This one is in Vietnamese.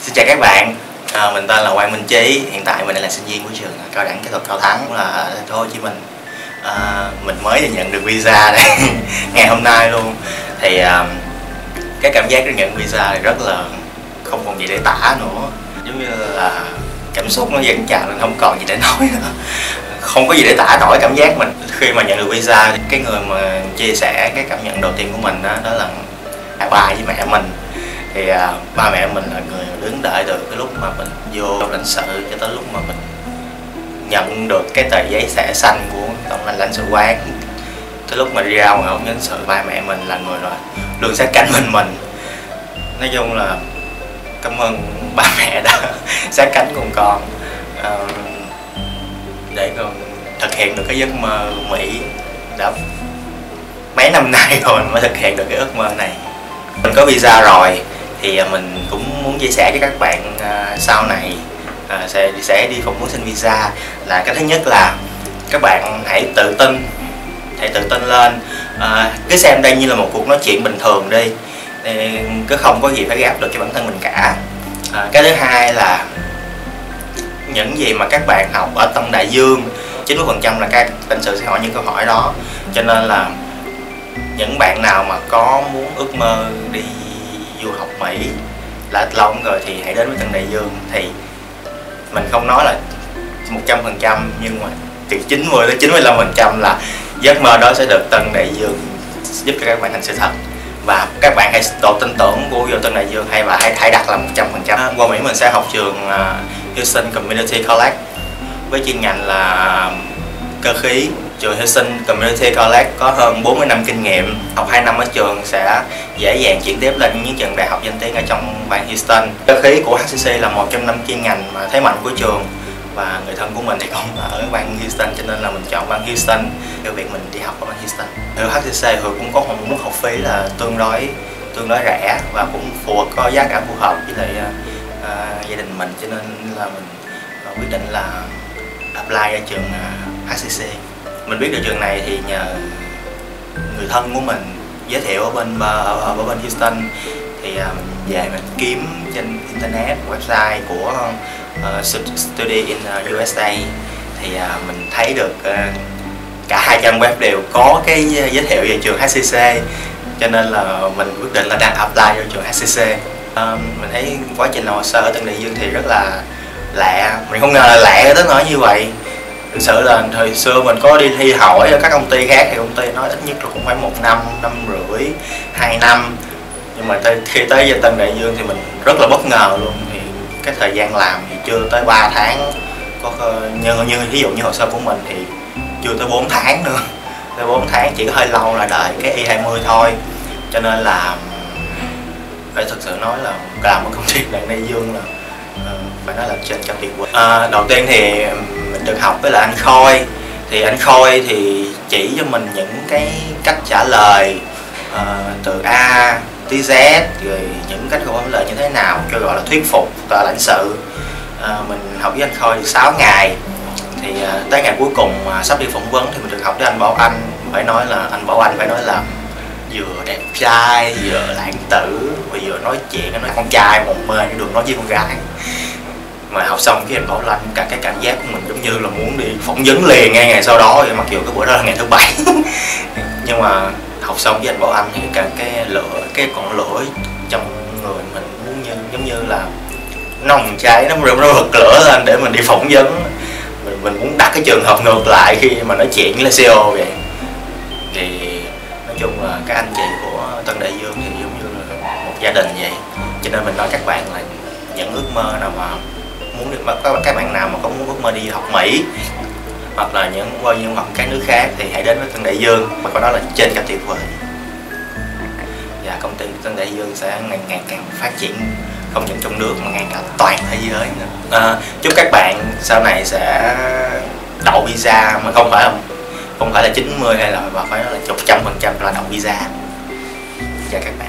Xin chào các bạn, mình tên là Quang Minh Trí. Hiện tại mình đang là sinh viên của trường Cao đẳng Kỹ thuật Cao Thắng là thành phố Hồ Chí Minh. Mình mới được nhận được visa đây ngày hôm nay luôn. Thì cái cảm giác được nhận visa thì rất là không còn gì để tả nữa. Giống như là cảm xúc nó dâng trào lên, không còn gì để nói nữa. Không có gì để tả nổi cảm giác mình khi mà nhận được visa. Cái người mà chia sẻ cái cảm nhận đầu tiên của mình đó là ba với mẹ mình. Thì ba mẹ mình là người đứng đợi từ cái lúc mà mình vô lãnh sự cho tới lúc mà mình nhận được cái tờ giấy thẻ xanh của tổng lãnh sự quán. Tới lúc mà đi ra ngoài ống lãnh sự, ba mẹ mình là người luôn sát cánh mình. Nói chung là cảm ơn ba mẹ đã sát cánh cùng con để con thực hiện được cái giấc mơ Mỹ. Đã mấy năm nay rồi mới thực hiện được cái ước mơ này. Mình có visa rồi thì mình cũng muốn chia sẻ với các bạn sau này sẽ đi phỏng vấn xin visa. Là cái thứ nhất là các bạn hãy tự tin lên, cứ xem đây như là một cuộc nói chuyện bình thường đi, cứ không có gì phải gây áp lực cho bản thân mình cả. Cái thứ hai là những gì mà các bạn học ở Tân Đại Dương 90% là các lãnh sự sẽ hỏi những câu hỏi đó, cho nên là những bạn nào mà có muốn ước mơ đi du học Mỹ đã lâu rồi thì hãy đến với Tân Đại Dương. Thì mình không nói là 100%, nhưng mà từ 90 đến 95% là giấc mơ đó sẽ được Tân Đại Dương giúp cho các bạn thành sự thật. Và các bạn hãy độ tin tưởng của vô Tân Đại Dương hãy đặt là 100%. Qua Mỹ mình sẽ học trường Houston Community College với chuyên ngành là cơ khí. Trường Houston Community College có hơn 40 năm kinh nghiệm. Học 2 năm ở trường sẽ dễ dàng chuyển tiếp lên những trường đại học danh tiếng ở trong bang Houston. Cơ khí của HCC là một trong 5 chuyên ngành mà thế mạnh của trường. Và người thân của mình thì cũng ở bang Houston, cho nên là mình chọn bang Houston cho việc mình đi học ở bang Houston. Ở HCC thì cũng có một mức học phí là tương đối rẻ và cũng có giá cả phù hợp với lại gia đình mình, cho nên là mình quyết định là apply ra trường HCC. Mình biết được trường này thì nhờ người thân của mình giới thiệu ở bên Houston. Thì mình về mình kiếm trên internet, website của Study in USA thì mình thấy được cả hai trang web đều có cái giới thiệu về trường HCC, cho nên là mình quyết định là đang apply cho trường HCC. Mình thấy quá trình hồ sơ ở Tân Đại Dương thì rất là lẹ, mình không ngờ là lẹ tới nỗi như vậy. Thực sự là thời xưa mình có đi thi hỏi ở các công ty khác thì công ty nói ít nhất là cũng phải 1 năm, 1 năm rưỡi, 2 năm. Nhưng mà khi tới Tân Đại Dương thì mình rất là bất ngờ luôn. Thì cái thời gian làm thì chưa tới 3 tháng, như ví dụ như hồ sơ của mình thì chưa tới 4 tháng nữa. Tới 4 tháng chỉ có hơi lâu là đợi cái I-20 thôi. Cho nên là phải thực sự nói là làm ở công ty Tân Đại Dương là phải nói là trên cao tuyệt vời. Đầu tiên thì mình được học với là anh Khôi. Thì anh Khôi thì chỉ cho mình những cái cách trả lời từ A tới Z, rồi những cách câu trả lời như thế nào cho gọi là thuyết phục tòa lãnh sự. Mình học với anh Khôi được 6 ngày. Thì tới ngày cuối cùng sắp đi phỏng vấn thì mình được học với anh Bảo Anh. Phải nói là anh Bảo Anh phải nói là vừa đẹp trai, vừa lãng tử, và vừa nói chuyện, nói con trai mộng mê được nói với con gái. Mà học xong cái anh Bảo Anh, cả cái cảm giác của mình giống như là muốn đi phỏng vấn liền ngay ngày sau đó, mặc dù cái bữa đó là ngày thứ 7. Nhưng mà học xong với anh Bảo Anh thì cả cái ngọn lửa trong người mình muốn giống như là nồng cháy, nó bật lửa lên để mình đi phỏng vấn. Mình muốn đặt cái trường hợp ngược lại khi mà nói chuyện với CEO vậy. Thì nói chung là các anh chị của Tân Đại Dương thì giống như là một gia đình vậy. Cho nên mình nói các bạn là những ước mơ nào mà muốn được, các bạn nào mà có muốn ước mơ đi học Mỹ hoặc là những các nước khác thì hãy đến với Tân Đại Dương, mà có đó là trên cả tuyệt vời. Và công ty Tân Đại Dương sẽ ngày càng phát triển không những trong nước mà ngày càng toàn thế giới nữa. Chúc các bạn sau này sẽ đậu visa, mà không phải là 90 hay là phải nói là 100% là đậu visa. Chào các bạn.